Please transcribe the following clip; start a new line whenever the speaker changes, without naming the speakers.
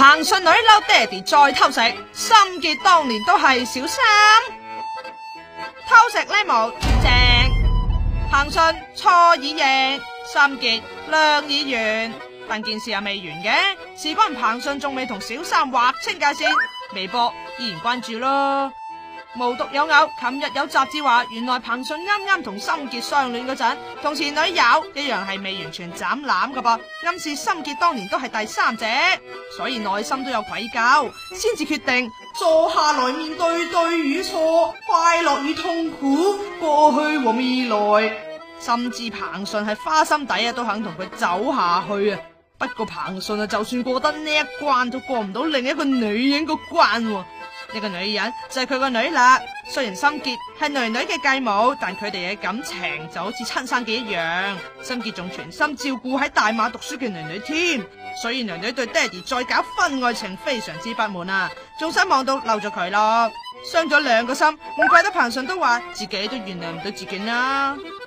彭順女嬲爹哋再偷食，心結當年都係小三。偷食呢冇正，彭順錯已認，心結諒已完，但件事又未完嘅，事關彭順仲未同小三劃清界線，微博依然關注咯。無獨有偶，琴日有雜誌話，原來彭順啱啱同心結相戀嗰陣，同前女友一樣係未完全斬纜噶噃，暗示心結當年都係第三者，所以內心都有愧疚，先至決定坐下來面對對與錯，快樂與痛苦，過去和未來。甚至彭順係花心底啊，都肯同佢走下去啊。不過彭順啊，就算過得呢一關，都過唔到另一個女人個關喎。呢個女人就係佢個女啦。雖然心結係囡囡嘅繼母，但佢哋嘅感情就好似親生嘅一樣。心結仲全心照顧喺大馬讀書嘅囡囡添，所以囡囡對爹哋再搞婚外情非常之不滿啊，仲失望到嬲咗佢咯，傷咗兩個心，唔怪得彭順都話自己都原諒唔到自己啦。